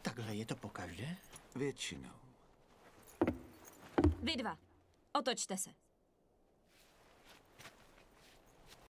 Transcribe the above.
Takhle je to pokaždé? Většinou. Vy dva, otočte se.